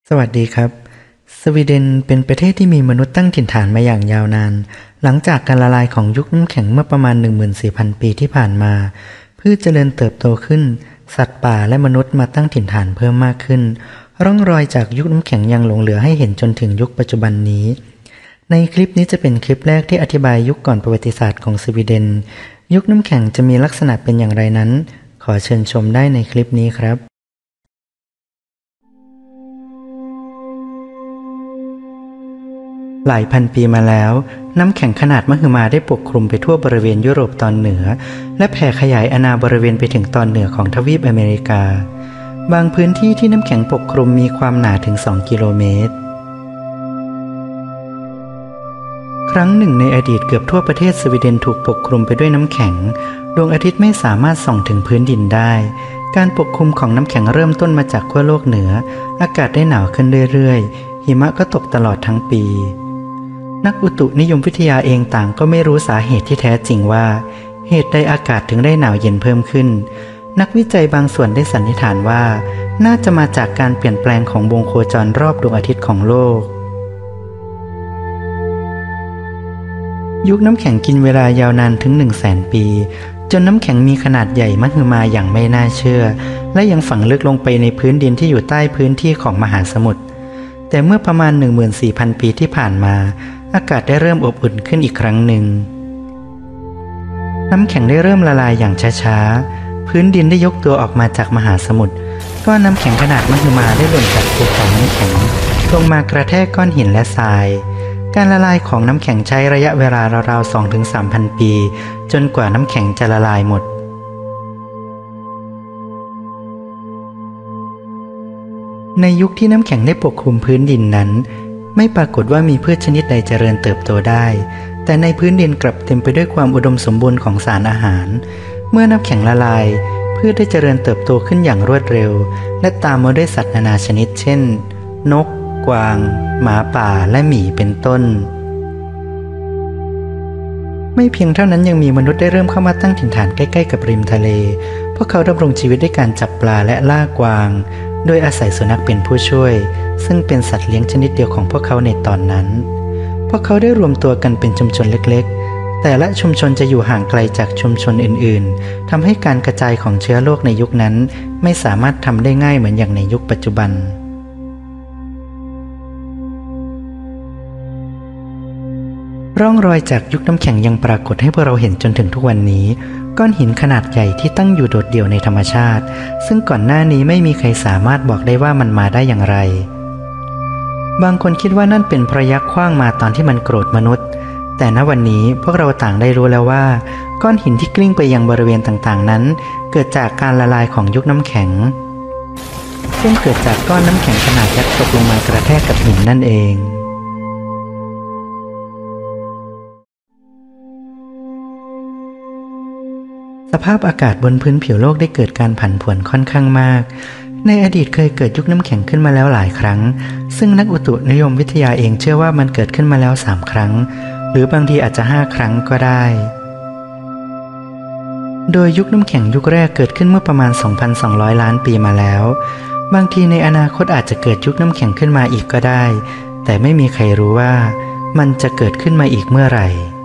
สวัสดีครับสวีเดนเป็นประเทศที่มีมนุษย์ตั้งถิ่นฐานมาอย่างยาวนานหลังจากการละลายของยุคน้ำแข็งเมื่อประมาณ 14,000 ปีที่ผ่านมาพืชเจริญเติบโตขึ้นสัตว์ป่าและมนุษย์มาตั้งถิ่นฐานเพิ่มมากขึ้นร่องรอยจากยุคน้ำแข็งยังหลงเหลือให้เห็นจนถึงยุคปัจจุบันนี้ในคลิปนี้จะเป็นคลิปแรกที่อธิบายยุคก่อนประวัติศาสตร์ของสวีเดนยุคน้ำแข็งจะมีลักษณะเป็นอย่างไรนั้นขอเชิญชมได้ในคลิปนี้ครับหลายพันปีมาแล้วน้ำแข็งขนาดมหึมาได้ปกคลุมไปทั่วบริเวณยุโรปตอนเหนือและแผ่ขยายอาณาบริเวณไปถึงตอนเหนือของทวีปอเมริกาบางพื้นที่ที่น้ำแข็งปกคลุมมีความหนาถึง2 กิโลเมตรครั้งหนึ่งในอดีตเกือบทั่วประเทศสวีเดนถูกปกคลุมไปด้วยน้ำแข็งดวงอาทิตย์ไม่สามารถส่องถึงพื้นดินได้การปกคลุมของน้ำแข็งเริ่มต้นมาจากขั้วโลกเหนืออากาศได้หนาวขึ้นเรื่อยๆหิมะก็ตกตลอดทั้งปีนักอุตุนิยมวิทยาเองต่างก็ไม่รู้สาเหตุที่แท้จริงว่าเหตุใดอากาศถึงได้หนาวเย็นเพิ่มขึ้นนักวิจัยบางส่วนได้สันนิษฐานว่าน่าจะมาจากการเปลี่ยนแปลงของวงโคจรรอบดวงอาทิตย์ของโลกยุคน้ำแข็งกินเวลายาวนานถึง 100,000 ปีจนน้ำแข็งมีขนาดใหญ่มหึมาอย่างไม่น่าเชื่อและยังฝังลึกลงไปในพื้นดินที่อยู่ใต้พื้นที่ของมหาสมุทรแต่เมื่อประมาณ 14,000 ปีที่ผ่านมาอากาศได้เริ่มอบอุ่นขึ้นอีกครั้งหนึ่งน้ำแข็งได้เริ่มละลายอย่างช้าๆพื้นดินได้ยกตัวออกมาจากมหาสมุทรก้อนน้ำแข็งขนาดมหึมาได้หล่นจากภูเขาน้ำแข็งลงมากระแทกก้อนหินและทรายการละลายของน้ำแข็งใช้ระยะเวลาราวๆ 2-3,000 ปีจนกว่าน้ำแข็งจะละลายหมดในยุคที่น้ำแข็งได้ปกคลุมพื้นดินนั้นไม่ปรากฏว่ามีพืชชนิดใดเจริญเติบโตได้แต่ในพื้นดินกลับเต็มไปด้วยความอุดมสมบูรณ์ของสารอาหารเมื่อน้ำแข็งละลายพืชได้เจริญเติบโตขึ้นอย่างรวดเร็วและตามมาด้วยสัตว์นานาชนิดเช่นนกกวางหมาป่าและหมีเป็นต้นไม่เพียงเท่านั้นยังมีมนุษย์ได้เริ่มเข้ามาตั้งถิ่นฐานใกล้ๆกับริมทะเลพวกเขาดำรงชีวิตด้วยการจับปลาและล่ากวางโดยอาศัยสุนัขเป็นผู้ช่วยซึ่งเป็นสัตว์เลี้ยงชนิดเดียวของพวกเขาในตอนนั้นพวกเขาได้รวมตัวกันเป็นชุมชนเล็กๆแต่ละชุมชนจะอยู่ห่างไกลจากชุมชนอื่นๆทำให้การกระจายของเชื้อโรคในยุคนั้นไม่สามารถทำได้ง่ายเหมือนอย่างในยุคปัจจุบันร่องรอยจากยุคน้ำแข็งยังปรากฏให้พวกเราเห็นจนถึงทุกวันนี้ก้อนหินขนาดใหญ่ที่ตั้งอยู่โดดเดี่ยวในธรรมชาติซึ่งก่อนหน้านี้ไม่มีใครสามารถบอกได้ว่ามันมาได้อย่างไรบางคนคิดว่านั่นเป็นเพราะยักษ์ขว้างมาตอนที่มันโกรธมนุษย์แต่ณวันนี้พวกเราต่างได้รู้แล้วว่าก้อนหินที่กลิ้งไปยังบริเวณต่างๆนั้นเกิดจากการละลายของยุคน้ำแข็งซึ่งเกิดจากก้อนน้ำแข็งขนาดยักษ์ตกลงมากระแทกกับหินนั่นเองสภาพอากาศบนพื้นผิวโลกได้เกิดการผันผวนค่อนข้างมากในอดีตเคยเกิดยุคน้ำแข็งขึ้นมาแล้วหลายครั้งซึ่งนักอุตุนิยมวิทยาเองเชื่อว่ามันเกิดขึ้นมาแล้ว3 ครั้งหรือบางทีอาจจะ5 ครั้งก็ได้โดยยุคน้ำแข็งยุคแรกเกิดขึ้นเมื่อประมาณ 2,200 ล้านปีมาแล้วบางทีในอนาคตอาจจะเกิดยุคน้ำแข็งขึ้นมาอีกก็ได้แต่ไม่มีใครรู้ว่ามันจะเกิดขึ้นมาอีกเมื่อไหร่